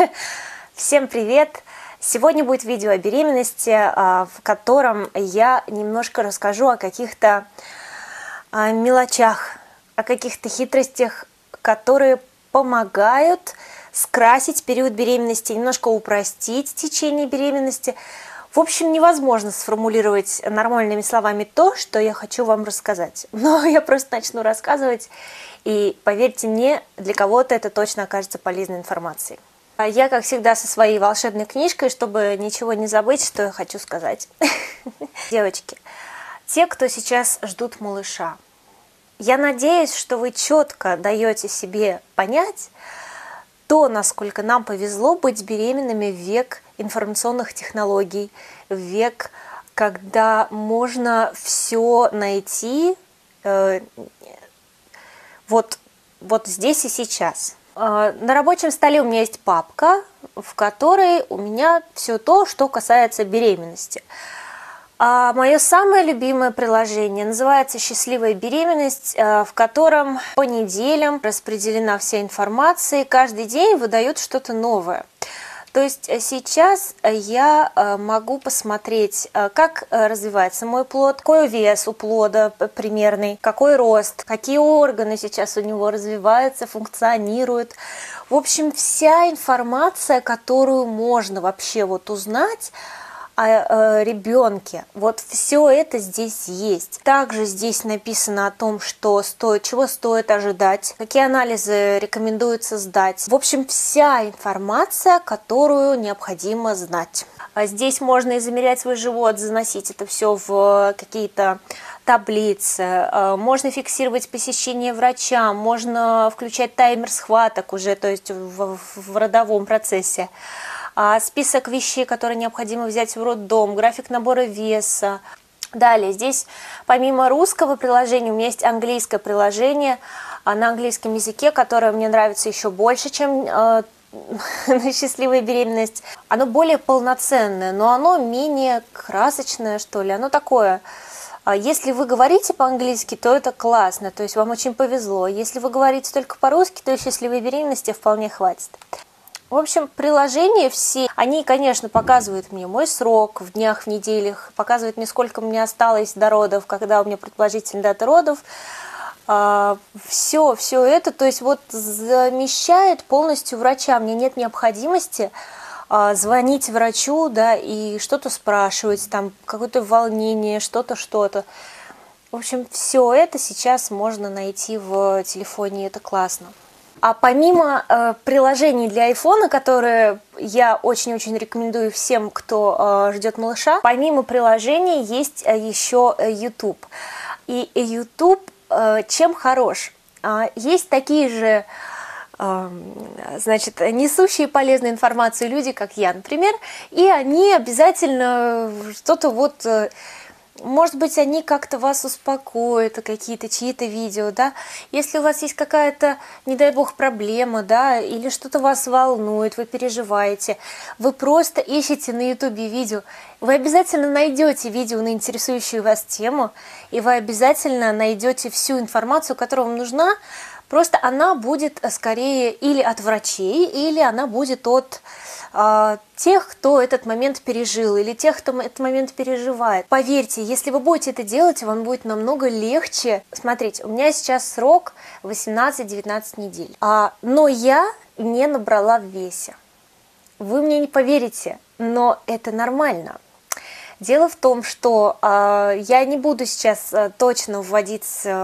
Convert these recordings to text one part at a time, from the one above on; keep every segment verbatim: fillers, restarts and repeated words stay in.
Всем привет! Сегодня будет видео о беременности, в котором я немножко расскажу о каких-то мелочах, о каких-то хитростях, которые помогают скрасить период беременности, немножко упростить течение беременности. В общем, невозможно сформулировать нормальными словами то, что я хочу вам рассказать. Но я просто начну рассказывать, и поверьте мне, для кого-то это точно окажется полезной информацией. Я, как всегда, со своей волшебной книжкой, чтобы ничего не забыть, что я хочу сказать. Девочки, те, кто сейчас ждут малыша, я надеюсь, что вы четко даете себе понять то, насколько нам повезло быть беременными в век информационных технологий, в век, когда можно все найти э, вот, вот здесь и сейчас. На рабочем столе у меня есть папка, в которой у меня все то, что касается беременности. А мое самое любимое приложение называется «Счастливая беременность», в котором по неделям распределена вся информация, и каждый день выдают что-то новое. То есть сейчас я могу посмотреть, как развивается мой плод, какой вес у плода примерный, какой рост, какие органы сейчас у него развиваются, функционируют. В общем, вся информация, которую можно вообще вот узнать о ребенке, вот все это здесь есть. Также здесь написано о том, что стоит, чего стоит ожидать, какие анализы рекомендуется сдать. В общем, вся информация, которую необходимо знать. Здесь можно измерять свой живот, заносить это все в какие-то таблицы, можно фиксировать посещение врача, можно включать таймер схваток уже, то есть в, в родовом процессе. Список вещей, которые необходимо взять в роддом, график набора веса. Далее, здесь помимо русского приложения у меня есть английское приложение на английском языке, которое мне нравится еще больше, чем э, «Счастливая беременность». Оно более полноценное, но оно менее красочное, что ли. Оно такое. Если вы говорите по-английски, то это классно, то есть вам очень повезло. Если вы говорите только по-русски, то «Счастливой беременности» вполне хватит. В общем, приложения все, они, конечно, показывают мне мой срок в днях, в неделях, показывают мне, сколько мне осталось до родов, когда у меня предположительная дата родов. Все, все это, то есть вот замещает полностью врача. Мне нет необходимости звонить врачу, да, и что-то спрашивать, там, какое-то волнение, что-то, что-то. В общем, все это сейчас можно найти в телефоне, это классно. А помимо э, приложений для айфона, которые я очень-очень рекомендую всем, кто э, ждет малыша, помимо приложений есть э, еще YouTube. И YouTube э, чем хорош? Э, есть такие же, э, значит, несущие полезную информацию люди, как я, например, и они обязательно что-то вот... Э, Может быть, они как-то вас успокоят, какие-то чьи-то видео, да. Если у вас есть какая-то, не дай бог, проблема, да, или что-то вас волнует, вы переживаете, вы просто ищете на ютубе видео, вы обязательно найдете видео на интересующую вас тему, и вы обязательно найдете всю информацию, которая вам нужна, просто она будет скорее или от врачей, или она будет от э, тех, кто этот момент пережил, или тех, кто этот момент переживает. Поверьте, если вы будете это делать, вам будет намного легче. Смотрите, у меня сейчас срок восемнадцать-девятнадцать недель, а, но я не набрала в весе. Вы мне не поверите, но это нормально. Дело в том, что э, я не буду сейчас э, точно вводить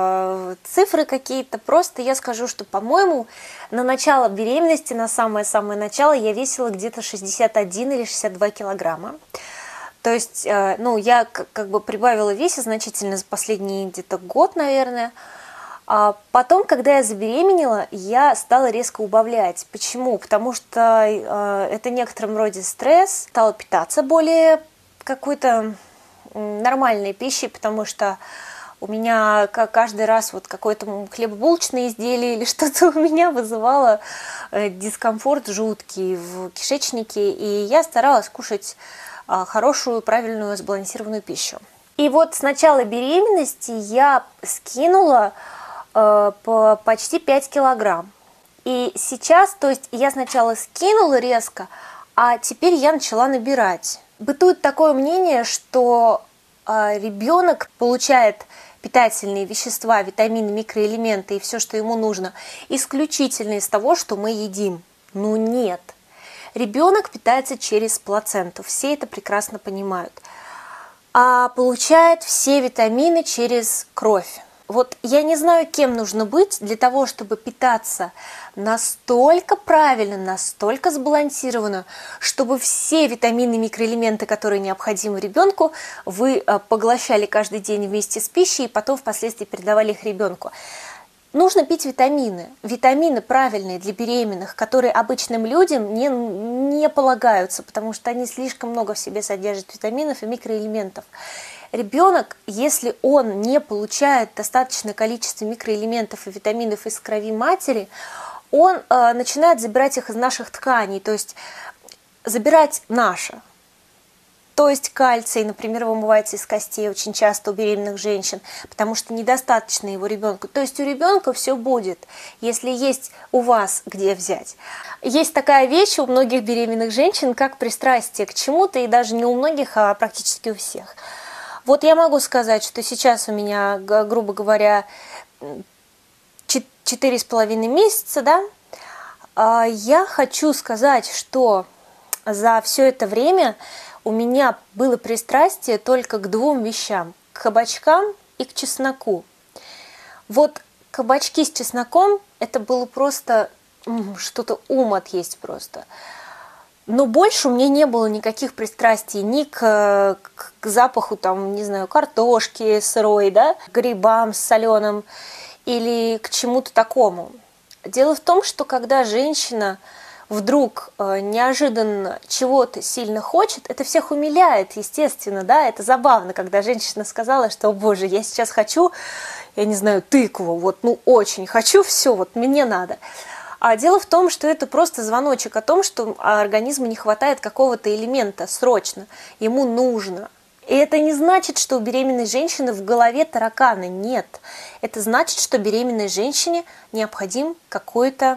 э, цифры какие-то, просто я скажу, что, по-моему, на начало беременности, на самое-самое начало я весила где-то шестьдесят один или шестьдесят два килограмма. То есть, э, ну, я как бы прибавила в весе значительно за последний где-то год, наверное. А потом, когда я забеременела, я стала резко убавлять. Почему? Потому что э, это в некотором роде стресс, стала питаться более какой-то нормальной пищей, потому что у меня каждый раз вот какое-то хлебобулочное изделие или что-то у меня вызывало дискомфорт жуткий в кишечнике, и я старалась кушать хорошую, правильную, сбалансированную пищу. И вот с начала беременности я скинула э, по почти пять килограмм. И сейчас, то есть я сначала скинула резко, а теперь я начала набирать. Бытует такое мнение, что э, ребенок получает питательные вещества, витамины, микроэлементы и все, что ему нужно, исключительно из того, что мы едим. Ну нет. Ребенок питается через плаценту, все это прекрасно понимают, а получает все витамины через кровь. Вот я не знаю, кем нужно быть для того, чтобы питаться настолько правильно, настолько сбалансированно, чтобы все витамины и микроэлементы, которые необходимы ребенку, вы поглощали каждый день вместе с пищей и потом впоследствии передавали их ребенку. Нужно пить витамины. Витамины правильные для беременных, которые обычным людям не, не полагаются, потому что они слишком много в себе содержат витаминов и микроэлементов. Ребенок, если он не получает достаточное количество микроэлементов и витаминов из крови матери, он э, начинает забирать их из наших тканей, то есть забирать наше. То есть кальций, например, вымывается из костей очень часто у беременных женщин, потому что недостаточно его ребенку. То есть у ребенка все будет, если есть у вас где взять. Есть такая вещь у многих беременных женщин, как пристрастие к чему-то, и даже не у многих, а практически у всех. Вот я могу сказать, что сейчас у меня, грубо говоря, четыре с половиной месяца, да, я хочу сказать, что за все это время у меня было пристрастие только к двум вещам: к кабачкам и к чесноку. Вот кабачки с чесноком – это было просто что-то ум отъесть просто. Но больше у меня не было никаких пристрастий ни к, к, к запаху, там, не знаю, картошки сырой, да, к грибам соленым или к чему-то такому. Дело в том, что когда женщина вдруг э, неожиданно чего-то сильно хочет, это всех умиляет, естественно, да, это забавно, когда женщина сказала, что, о боже, я сейчас хочу, я не знаю, тыкву, вот, ну, очень хочу, все, вот, мне надо. А дело в том, что это просто звоночек о том, что организму не хватает какого-то элемента срочно, ему нужно. И это не значит, что у беременной женщины в голове тараканы, нет. Это значит, что беременной женщине необходим какой-то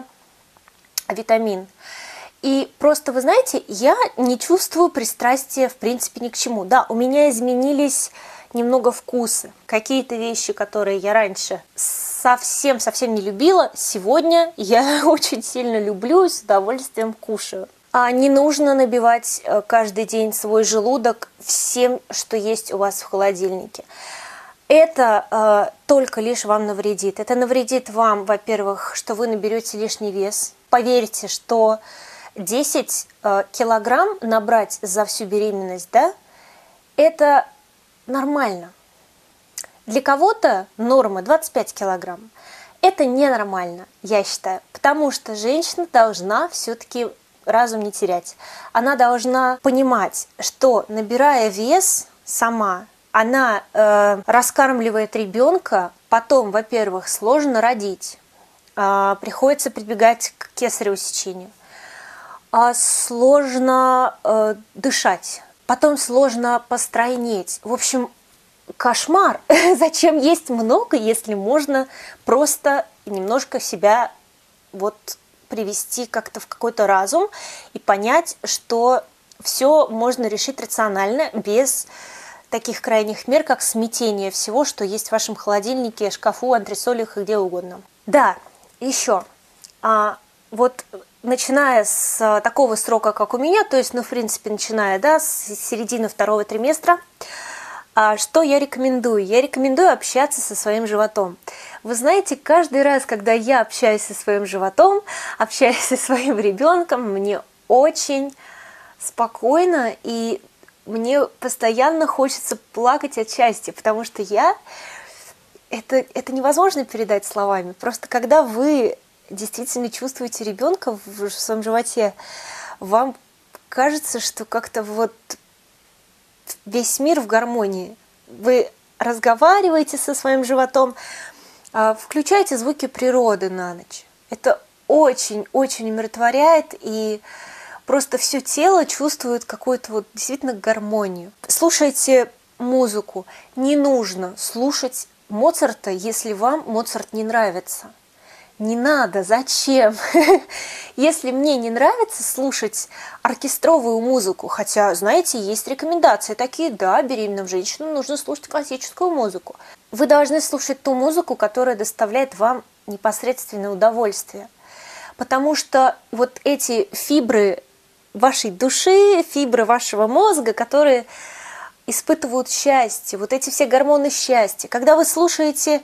витамин. И просто, вы знаете, я не чувствую пристрастия в принципе ни к чему. Да, у меня изменились немного вкусы. Какие-то вещи, которые я раньше совсем-совсем не любила, сегодня я очень сильно люблю и с удовольствием кушаю. А не нужно набивать каждый день свой желудок всем, что есть у вас в холодильнике. Это э, только лишь вам навредит. Это навредит вам, во-первых, что вы наберете лишний вес. Поверьте, что десять э, килограмм набрать за всю беременность, да, это нормально. Для кого-то норма двадцать пять килограмм. Это ненормально, я считаю, потому что женщина должна все-таки разум не терять. Она должна понимать, что, набирая вес сама, она э, раскармливает ребенка, потом, во-первых, сложно родить, э, приходится прибегать к кесареву сечению, э, сложно э, дышать, потом сложно постройнеть. В общем, кошмар. Зачем есть много, если можно просто немножко себя вот привести как-то в какой-то разум и понять, что все можно решить рационально, без таких крайних мер, как смятение всего, что есть в вашем холодильнике, шкафу, антресолях и где угодно. Да, еще. А, вот начиная с такого срока, как у меня, то есть, ну, в принципе, начиная, да, с середины второго триместра, а что я рекомендую? Я рекомендую общаться со своим животом. Вы знаете, каждый раз, когда я общаюсь со своим животом, общаюсь со своим ребенком, мне очень спокойно, и мне постоянно хочется плакать от счастья, потому что я... Это, это невозможно передать словами. Просто когда вы действительно чувствуете ребенка в своем животе, вам кажется, что как-то вот... весь мир в гармонии. Вы разговариваете со своим животом, включайте звуки природы на ночь. Это очень-очень умиротворяет, и просто все тело чувствует какую-то вот действительно гармонию. Слушайте музыку. Не нужно слушать Моцарта, если вам Моцарт не нравится. Не надо, зачем? Если мне не нравится слушать оркестровую музыку, хотя, знаете, есть рекомендации такие, да, беременным женщинам нужно слушать классическую музыку. Вы должны слушать ту музыку, которая доставляет вам непосредственное удовольствие. Потому что вот эти фибры вашей души, фибры вашего мозга, которые испытывают счастье, вот эти все гормоны счастья, когда вы слушаете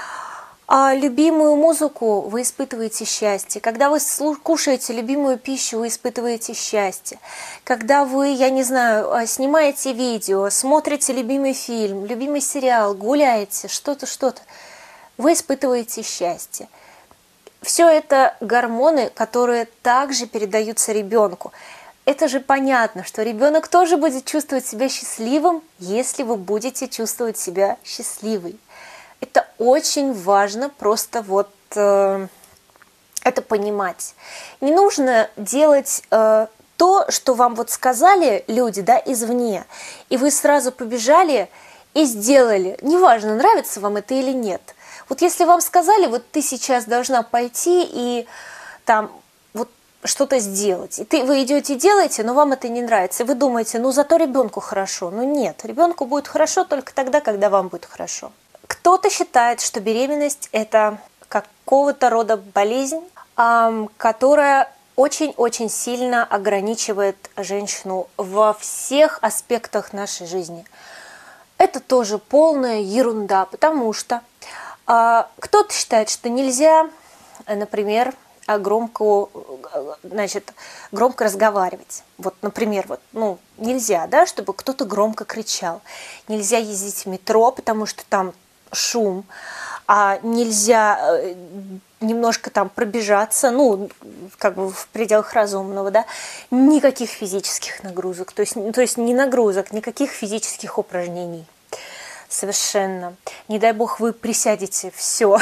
А любимую музыку, вы испытываете счастье. Когда вы кушаете любимую пищу, вы испытываете счастье. Когда вы, я не знаю, снимаете видео, смотрите любимый фильм, любимый сериал, гуляете, что-то, что-то, вы испытываете счастье. Все это гормоны, которые также передаются ребенку. Это же понятно, что ребенок тоже будет чувствовать себя счастливым, если вы будете чувствовать себя счастливой. Это очень важно просто вот э, это понимать. Не нужно делать э, то, что вам вот сказали люди, да, извне, и вы сразу побежали и сделали. Неважно, нравится вам это или нет. Вот если вам сказали, вот ты сейчас должна пойти и там вот что-то сделать, и ты, вы идете и делаете, но вам это не нравится, и вы думаете, ну зато ребенку хорошо. Ну нет, ребенку будет хорошо только тогда, когда вам будет хорошо. Кто-то считает, что беременность – это какого-то рода болезнь, которая очень-очень сильно ограничивает женщину во всех аспектах нашей жизни. Это тоже полная ерунда, потому что кто-то считает, что нельзя, например, громко, значит, громко разговаривать. Вот, например, вот, ну, нельзя, да, чтобы кто-то громко кричал. Нельзя ездить в метро, потому что там шум, а нельзя немножко там пробежаться, ну, как бы в пределах разумного, да, никаких физических нагрузок, то есть, то есть ни нагрузок, никаких физических упражнений. Совершенно. Не дай бог вы присядете, все.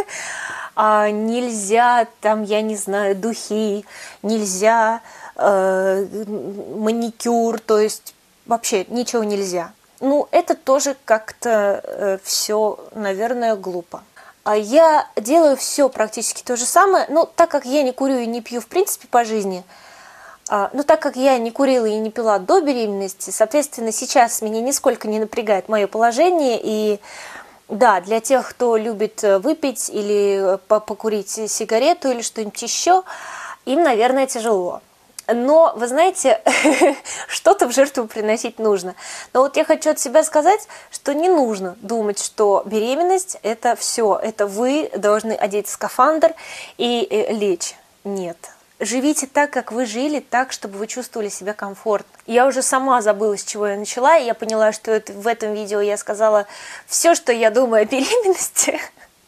А нельзя там, я не знаю, духи, нельзя э, маникюр, то есть вообще ничего нельзя. Ну, это тоже как-то э, все, наверное, глупо. А я делаю все практически то же самое, но так как я не курю и не пью в принципе по жизни, э, но так как я не курила и не пила до беременности, соответственно, сейчас меня нисколько не напрягает мое положение. И да, для тех, кто любит выпить или покурить сигарету или что-нибудь еще, им, наверное, тяжело. Но, вы знаете, что-то в жертву приносить нужно. Но вот я хочу от себя сказать, что не нужно думать, что беременность – это все. Это вы должны одеть скафандр и лечь. Нет. Живите так, как вы жили, так, чтобы вы чувствовали себя комфортно. Я уже сама забыла, с чего я начала, и я поняла, что это, в этом видео я сказала все, что я думаю о беременности.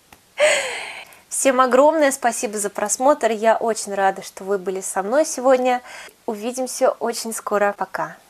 Всем огромное спасибо за просмотр. Я очень рада, что вы были со мной сегодня. Увидимся очень скоро. Пока.